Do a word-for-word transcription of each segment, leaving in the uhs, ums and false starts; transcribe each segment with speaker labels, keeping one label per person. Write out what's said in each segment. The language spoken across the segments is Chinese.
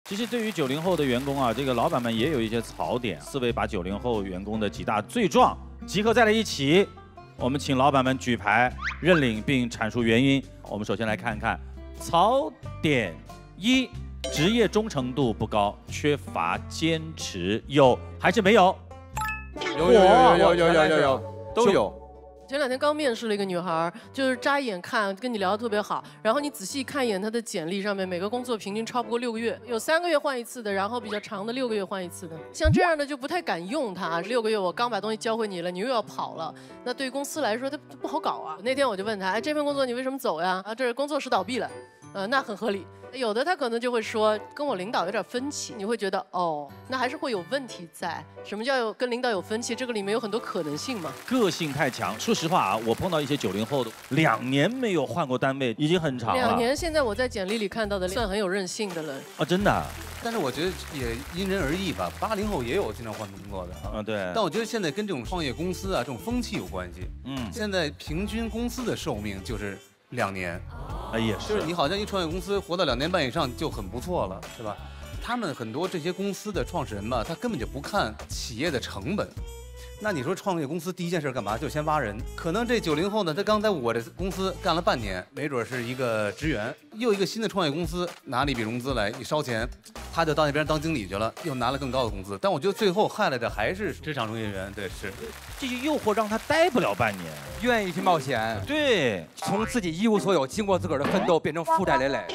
Speaker 1: 其实对于九零后的员工啊，这个老板们也有一些槽点。四位把九零后员工的几大罪状集合在了一起，我们请老板们举牌认领并阐述原因。我们首先来看看槽点一：职业忠诚度不高，缺乏坚持，有还是没有？
Speaker 2: 有有有有有有有有都有。
Speaker 3: 前两天刚面试了一个女孩，就是乍一眼看跟你聊得特别好，然后你仔细看一眼她的简历上面，每个工作平均超不过六个月，有三个月换一次的，然后比较长的六个月换一次的。像这样的就不太敢用她，六个月我刚把东西教会你了，你又要跑了，那对于公司来说它不好搞啊。那天我就问她，哎，这份工作你为什么走呀？啊，这是工作室倒闭了，呃，那很合理。 有的他可能就会说跟我领导有点分歧，你会觉得哦，那还是会有问题在。什么叫有跟领导有分歧？这个里面有很多可能性嘛。个
Speaker 1: 性太强。说实话啊，我碰到一些九零后的，两年没有换过单位，已经很长了。
Speaker 3: 两年，现在我在简历里看到的算很有韧性的了。
Speaker 1: 啊，真的。
Speaker 2: 但是我觉得也因人而异吧。八零后也有经常换工作的啊。
Speaker 1: 啊，对。
Speaker 2: 但我觉得现在跟这种创业公司啊，这种风气有关系。嗯。现在平均公司的寿命就是两年。
Speaker 1: 啊，也是，
Speaker 2: 就是你好像一创业公司活到两年半以上就很不错了，是吧？他们很多这些公司的创始人吧，他根本就不看企业的成本。那你说创业公司第一件事干嘛？就先挖人。可能这九零后呢，他刚在我这公司干了半年，没准是一个职员，又一个新的创业公司拿了一笔融资来一烧钱，他就到那边当经理去了，又拿了更高的工资。但我觉得最后害了的还是职场从业员，对，是。
Speaker 1: 这些诱惑让他待不了半年，
Speaker 4: 愿意去冒险，
Speaker 1: 对，
Speaker 4: 从自己一无所有，经过自个儿的奋斗，变成负债累累。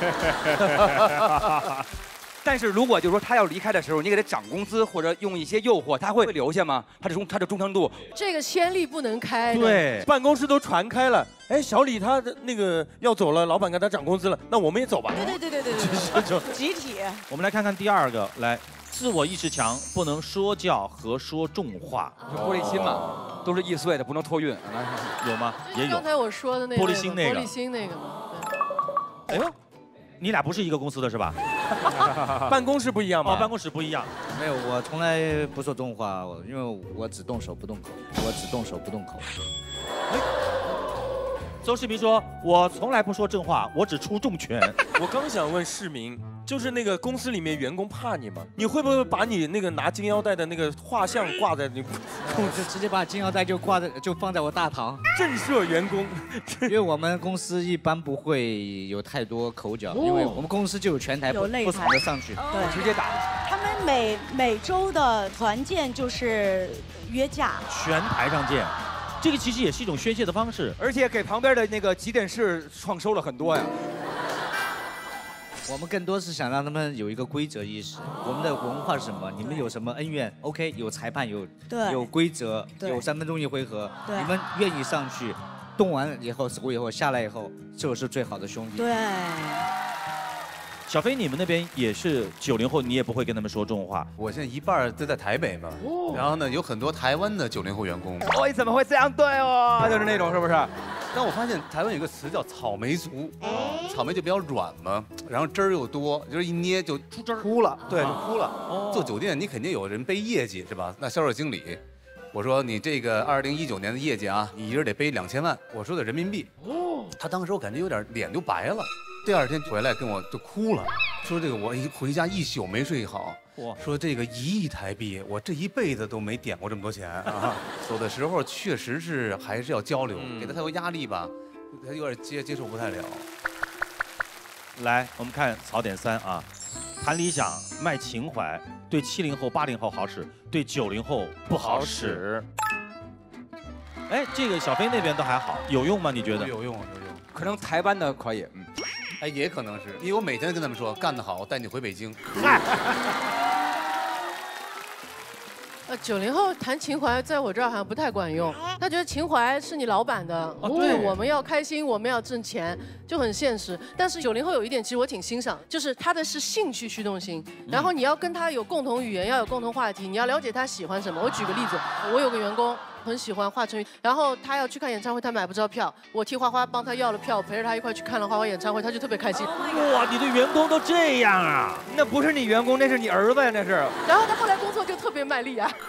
Speaker 4: 但是如果就是说他要离开的时候，你给他涨工资或者用一些诱惑，他会留下吗？他的忠他的忠诚度，
Speaker 3: 这个先例不能开。
Speaker 5: 对，办公室都传开了。哎，小李他的那个要走了，老板给他涨工资了，那我们也走吧。
Speaker 6: 对对对对对对，集体。
Speaker 1: 我们来看看第二个，来，自我意识强，不能说教和说重话。
Speaker 4: 就玻璃心嘛，都是易碎的，不能托运。
Speaker 1: 有吗？也有。
Speaker 3: 刚才我说的那个
Speaker 1: 玻璃心那个。
Speaker 3: 玻璃心那个嘛。
Speaker 1: 哎呦，你俩不是一个公司的是吧？
Speaker 5: 办公室不一样吗？
Speaker 1: 哦，办公室不一样。
Speaker 7: 没有，我从来不说重话，因为我只动手不动口，我只动手不动口。
Speaker 1: 哎，周世明说：“我从来不说正话，我只出重拳。”
Speaker 5: 我刚想问世明，就是那个公司里面员工怕你吗？你会不会把你那个拿金腰带的那个画像挂在你？
Speaker 7: 我就直接把金腰带就挂在，就放在我大堂，
Speaker 5: 震慑员工。
Speaker 7: 因为我们公司一般不会有太多口角，因为我们公司就有全台不不闯得上去，
Speaker 6: 对，
Speaker 4: 直接打。
Speaker 6: 他们每每周的团建就是约架，
Speaker 1: 全台上见。这个其实也是一种宣泄的方式，
Speaker 4: 而且给旁边的那个集点室创收了很多呀。
Speaker 7: 我们更多是想让他们有一个规则意识。我们的文化是什么？你们有什么恩怨 ？OK， 有裁判，有有规则，有三分钟一回合。你们愿意上去，动完以后手以后下来以后，就是最好的兄弟。
Speaker 6: 对。
Speaker 1: 小飞，你们那边也是九零后，你也不会跟他们说重话。
Speaker 2: 我现在一半都在台北嘛，然后呢，有很多台湾的九零后员工。
Speaker 4: 哦，你怎么会这样对我？就是那种是不是？
Speaker 2: 但我发现台湾有个词叫草莓族，草莓就比较软嘛，然后汁儿又多，就是一捏就出汁儿，哭了，对，就哭了。做酒店你肯定有人背业绩是吧？那销售经理，我说你这个二零一九年的业绩啊，你一人得背两千万，我说的人民币。哦，他当时我感觉有点脸就白了。第二天回来跟我就哭了，说这个我一回家一宿没睡好，说这个一亿台币，我这一辈子都没点过这么多钱啊。走的时候确实是还是要交流，给他太多压力吧，他有点接接受不太了。
Speaker 1: 来，我们看槽点三啊，谈理想卖情怀，对七零后、八零后好使，对九零后不好使。哎，这个小飞那边都还好，有用吗？你觉得？
Speaker 2: 有用，有用。
Speaker 4: 可能台湾的可以，嗯。
Speaker 2: 哎，也可能是，因为我每天跟他们说干得好，带你回北京。
Speaker 3: 呃，九零后谈情怀，在我这儿好像不太管用。他觉得情怀是你老板的，对，我们要开心，我们要挣钱，就很现实。但是九零后有一点，其实我挺欣赏，就是他的是兴趣驱动型，然后你要跟他有共同语言，要有共同话题，你要了解他喜欢什么。我举个例子，我有个员工。很喜欢华晨宇，然后他要去看演唱会，他买不着票，我替花花帮他要了票，陪着他一块去看了花花演唱会，他就特别开心。
Speaker 1: 哇，你的员工都这样啊？
Speaker 4: 那不是你员工，那是你儿子呀，那是。
Speaker 3: 然后他后来工作就特别卖力啊。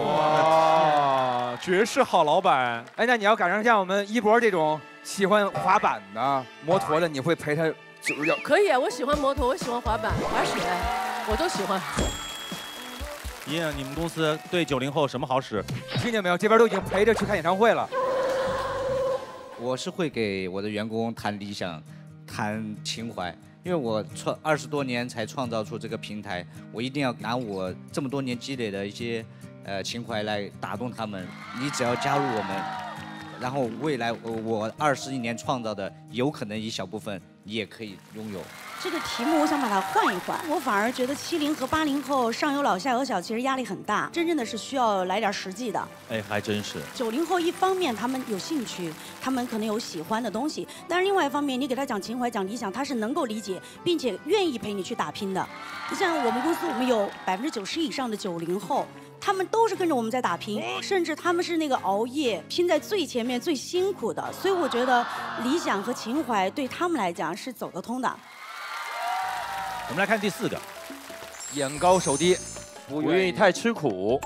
Speaker 5: 哇，绝世好老板！
Speaker 4: 哎，那你要赶上像我们一博这种喜欢滑板的、摩托的，你会陪他就是要
Speaker 3: 可以啊，我喜欢摩托，我喜欢滑板、滑雪，我都喜欢。
Speaker 1: 莹莹，你们公司对九零后什么好使？
Speaker 4: 听见没有？这边都已经陪着去看演唱会了。
Speaker 7: 我是会给我的员工谈理想，谈情怀，因为我创二十多年才创造出这个平台，我一定要拿我这么多年积累的一些呃情怀来打动他们。你只要加入我们，然后未来我二十一年创造的，有可能一小部分你也可以拥有。
Speaker 6: 这个题目我想把它换一换，我反而觉得七零和八零后上有老下有小，其实压力很大，真正的是需要来点实际的。
Speaker 1: 哎，还真是。
Speaker 6: 九零后一方面他们有兴趣，他们可能有喜欢的东西，但是另外一方面，你给他讲情怀、讲理想，他是能够理解，并且愿意陪你去打拼的。你像我们公司，我们有百分之九十以上的九零后。他们都是跟着我们在打拼，甚至他们是那个熬夜拼在最前面、最辛苦的，所以我觉得理想和情怀对他们来讲是走得通的。
Speaker 1: 我们来看第四个，
Speaker 4: 眼高手低，
Speaker 5: 不愿意太吃苦。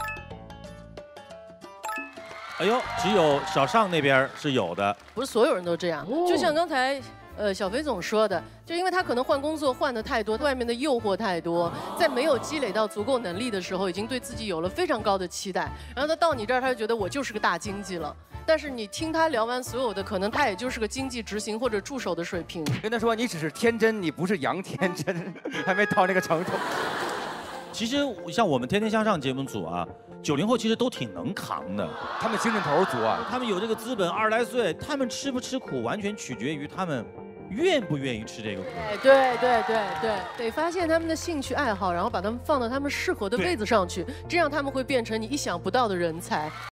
Speaker 1: 哎呦，只有小尚那边是有的，
Speaker 3: 不是所有人都这样，
Speaker 1: 哦、
Speaker 3: 就像刚才。呃，小飞总说的，就因为他可能换工作换的太多，外面的诱惑太多，在没有积累到足够能力的时候，已经对自己有了非常高的期待，然后他到你这儿，他就觉得我就是个大经济了。但是你听他聊完所有的，可能他也就是个经济执行或者助手的水平。
Speaker 4: 跟他说你只是天真，你不是杨天真，还没到那个程度。
Speaker 1: 其实像我们天天向上节目组啊，九零后其实都挺能扛的，
Speaker 4: 他们精神头足啊，
Speaker 1: 他们有这个资本，二十来岁，他们吃不吃苦完全取决于他们愿不愿意吃这个苦。
Speaker 3: 对对对对，得发现他们的兴趣爱好，然后把他们放到他们适合的位子上去，这样他们会变成你意想不到的人才。